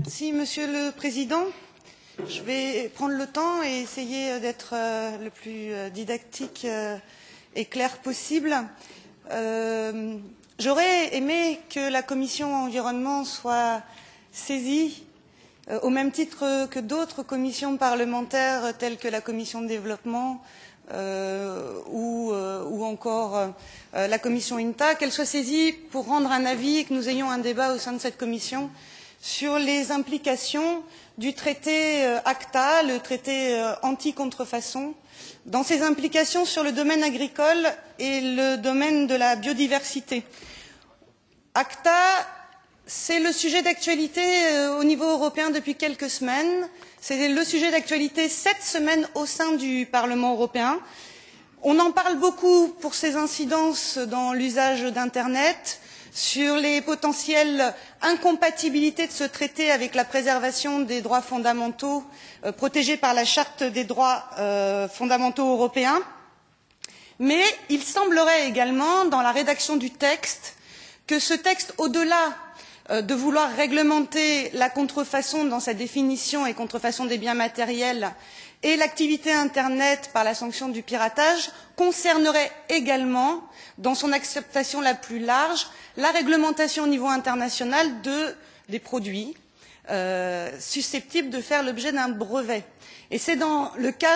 Merci, Monsieur le Président. Je vais prendre le temps et essayer d'être le plus didactique et clair possible. J'aurais aimé que la Commission environnement soit saisie au même titre que d'autres commissions parlementaires telles que la Commission de développement ou encore la Commission INTA, qu'elle soit saisie pour rendre un avis et que nous ayons un débat au sein de cette commission sur les implications du traité ACTA, le traité anti-contrefaçon, dans ses implications sur le domaine agricole et le domaine de la biodiversité. ACTA, c'est le sujet d'actualité au niveau européen depuis quelques semaines. C'est le sujet d'actualité cette semaine au sein du Parlement européen. On en parle beaucoup pour ses incidences dans l'usage d'Internet, sur les potentielles incompatibilités de ce traité avec la préservation des droits fondamentaux protégés par la Charte des droits fondamentaux européens. Mais il semblerait également, dans la rédaction du texte, que ce texte, au-delà de vouloir réglementer la contrefaçon dans sa définition et contrefaçon des biens matériels et l'activité Internet par la sanction du piratage, concernerait également, dans son acceptation la plus large, la réglementation au niveau international des produits susceptibles de faire l'objet d'un brevet. Et c'est dans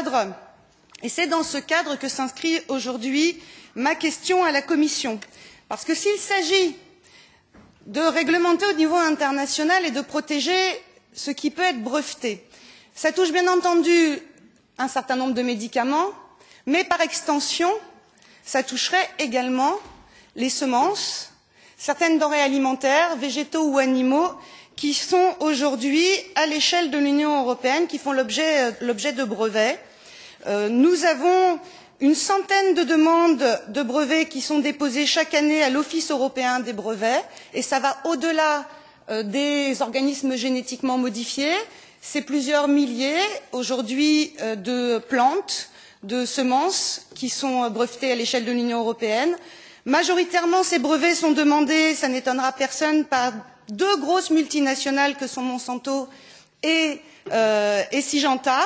ce cadre que s'inscrit aujourd'hui ma question à la Commission. Parce que s'il s'agit de réglementer au niveau international et de protéger ce qui peut être breveté, ça touche bien entendu un certain nombre de médicaments, mais par extension, ça toucherait également les semences, certaines denrées alimentaires, végétaux ou animaux, qui sont aujourd'hui, à l'échelle de l'Union européenne, qui font l'objet de brevets. Nous avons une centaine de demandes de brevets qui sont déposées chaque année à l'Office européen des brevets, et ça va au-delà des organismes génétiquement modifiés. C'est plusieurs milliers, aujourd'hui, de plantes, de semences qui sont brevetées à l'échelle de l'Union européenne. Majoritairement, ces brevets sont demandés, ça n'étonnera personne, par deux grosses multinationales que sont Monsanto et Syngenta.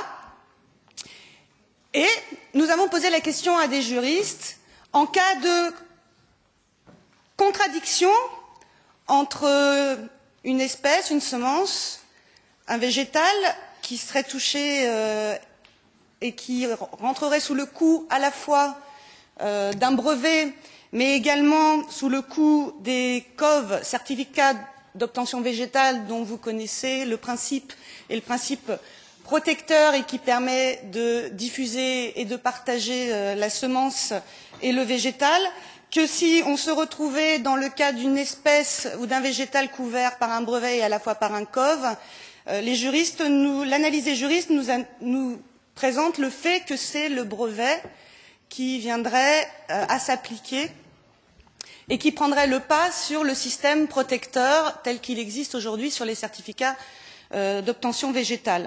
Et nous avons posé la question à des juristes en cas de contradiction entre une espèce, une semence, un végétal qui serait touché et qui rentrerait sous le coup à la fois d'un brevet, mais également sous le coup des COV, certificats d'obtention végétale, dont vous connaissez le principe et le principe protecteur et qui permet de diffuser et de partager la semence et le végétal, que si on se retrouvait dans le cas d'une espèce ou d'un végétal couvert par un brevet et à la fois par un COV, l'analyse des juristes nous présente le fait que c'est le brevet qui viendrait à s'appliquer et qui prendrait le pas sur le système protecteur tel qu'il existe aujourd'hui sur les certificats d'obtention végétale.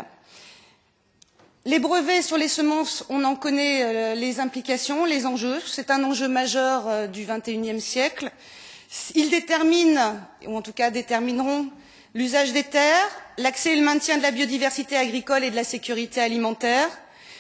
Les brevets sur les semences, on en connaît les implications, les enjeux. C'est un enjeu majeur du XXIe siècle. Ils déterminent, ou en tout cas détermineront, l'usage des terres, l'accès et le maintien de la biodiversité agricole et de la sécurité alimentaire.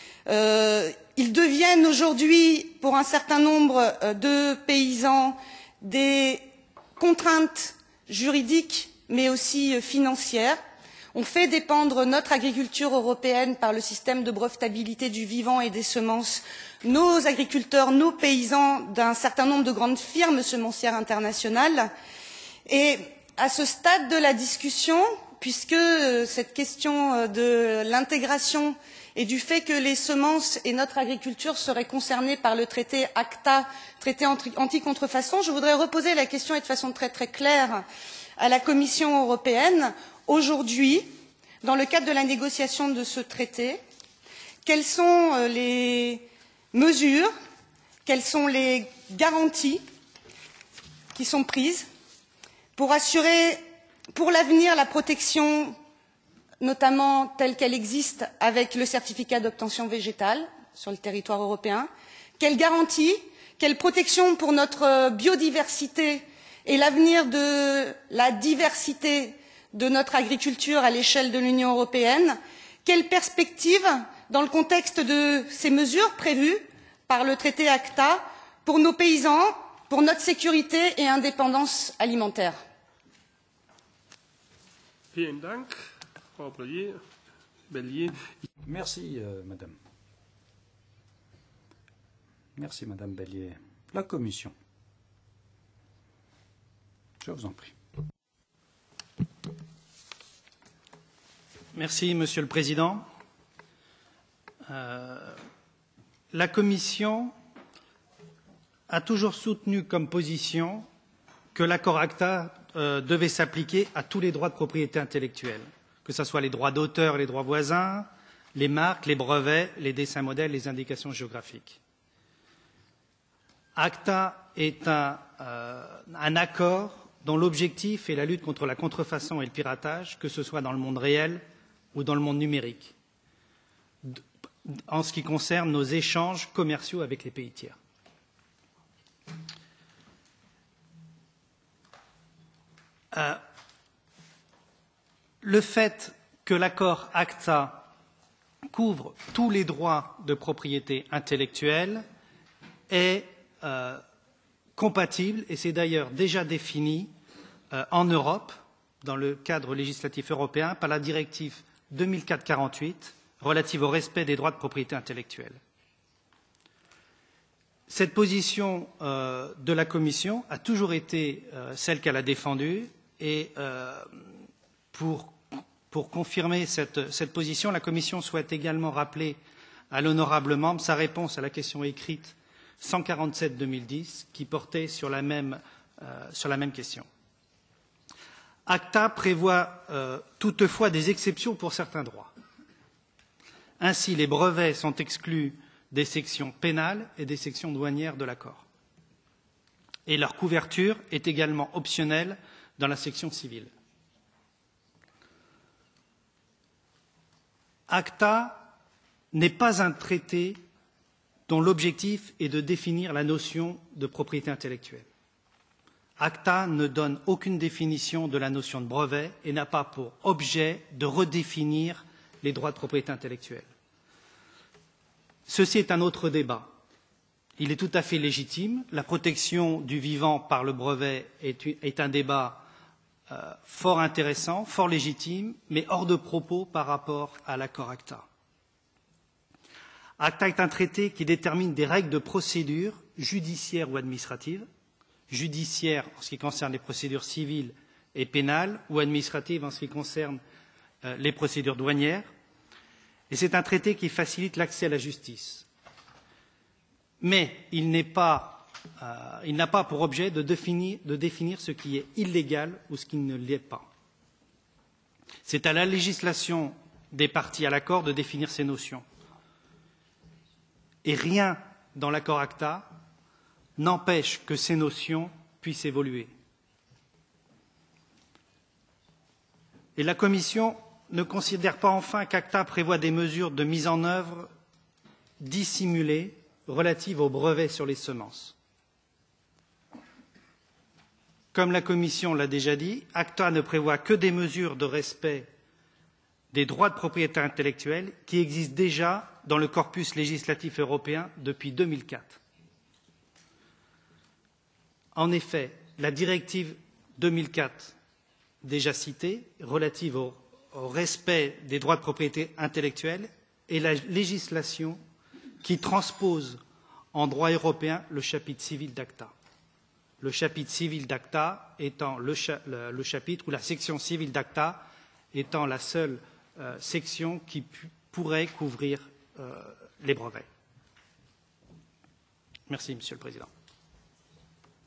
Ils deviennent aujourd'hui, pour un certain nombre de paysans, des contraintes juridiques, mais aussi financières. On fait dépendre notre agriculture européenne par le système de brevetabilité du vivant et des semences, nos agriculteurs, nos paysans, d'un certain nombre de grandes firmes semencières internationales. Et à ce stade de la discussion, puisque cette question de l'intégration et du fait que les semences et notre agriculture seraient concernées par le traité ACTA, traité anti-contrefaçon, je voudrais reposer la question et de façon très très claire à la Commission européenne. Aujourd'hui, dans le cadre de la négociation de ce traité, quelles sont les mesures, quelles sont les garanties qui sont prises pour assurer pour l'avenir la protection, notamment telle qu'elle existe avec le certificat d'obtention végétale sur le territoire européen? Quelles garanties, quelle protection pour notre biodiversité et l'avenir de la diversité de notre agriculture à l'échelle de l'Union européenne? Quelles perspectives dans le contexte de ces mesures prévues par le traité ACTA pour nos paysans, pour notre sécurité et indépendance alimentaire? Vielen Dank, Frau Bellier. Merci, Madame. Merci, Madame Bellier. La Commission. Je vous en prie. Merci, Monsieur le Président. La Commission a toujours soutenu comme position que l'accord ACTA devait s'appliquer à tous les droits de propriété intellectuelle, que ce soit les droits d'auteur, les droits voisins, les marques, les brevets, les dessins modèles, les indications géographiques. ACTA est un accord dont l'objectif est la lutte contre la contrefaçon et le piratage, que ce soit dans le monde réel ou dans le monde numérique, en ce qui concerne nos échanges commerciaux avec les pays tiers. Le fait que l'accord ACTA couvre tous les droits de propriété intellectuelle est compatible, et c'est d'ailleurs déjà défini en Europe, dans le cadre législatif européen, par la directive 2004/48 relative au respect des droits de propriété intellectuelle. Cette position de la Commission a toujours été celle qu'elle a défendue, et pour confirmer cette position, la Commission souhaite également rappeler à l'honorable membre sa réponse à la question écrite 147/2010 qui portait sur la même question. ACTA prévoit toutefois des exceptions pour certains droits. Ainsi, les brevets sont exclus des sections pénales et des sections douanières de l'accord. Et leur couverture est également optionnelle dans la section civile. ACTA n'est pas un traité dont l'objectif est de définir la notion de propriété intellectuelle. ACTA ne donne aucune définition de la notion de brevet et n'a pas pour objet de redéfinir les droits de propriété intellectuelle. Ceci est un autre débat. Il est tout à fait légitime. La protection du vivant par le brevet est un débat fort intéressant, fort légitime, mais hors de propos par rapport à l'accord ACTA. ACTA est un traité qui détermine des règles de procédure judiciaire ou administrative, judiciaire en ce qui concerne les procédures civiles et pénales, ou administrative en ce qui concerne les procédures douanières. Et c'est un traité qui facilite l'accès à la justice. Mais il n'a pas pour objet de définir ce qui est illégal ou ce qui ne l'est pas. C'est à la législation des parties à l'accord de définir ces notions. Et rien dans l'accord ACTA n'empêche que ces notions puissent évoluer. Et la Commission ne considère pas enfin qu'ACTA prévoit des mesures de mise en œuvre dissimulées relatives aux brevets sur les semences. Comme la Commission l'a déjà dit, ACTA ne prévoit que des mesures de respect des droits de propriété intellectuelle qui existent déjà dans le corpus législatif européen depuis 2004. En effet, la directive 2004, déjà citée, relative au respect des droits de propriété intellectuelle, est la législation qui transpose en droit européen le chapitre civil d'ACTA. Le chapitre civil d'ACTA étant le chapitre ou la section civile d'ACTA étant la seule section qui pourrait couvrir les brevets. Merci, Monsieur le Président.